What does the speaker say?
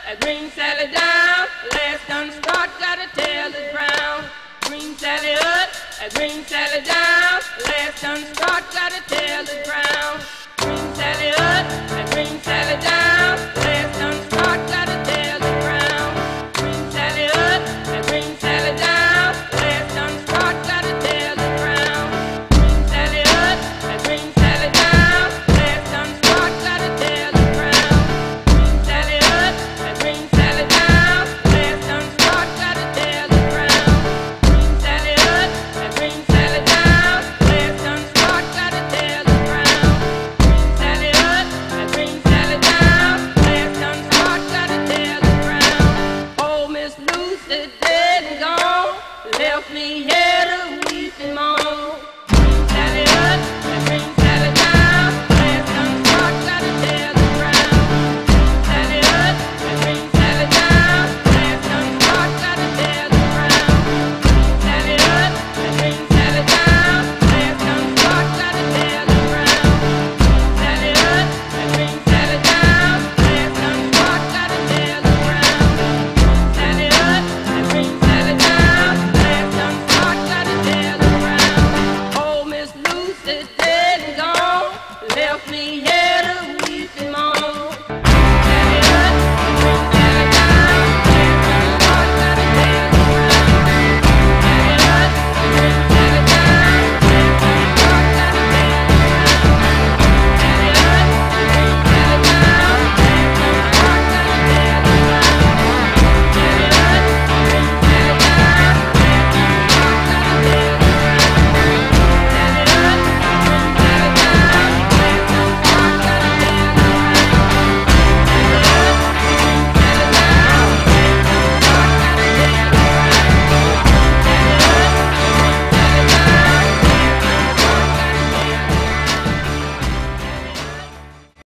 green Sally down, last done start, got a tail that's brown. Green Sally up, green Sally down, last done start, got a tail that's brown. Green Sally up, green Sally down.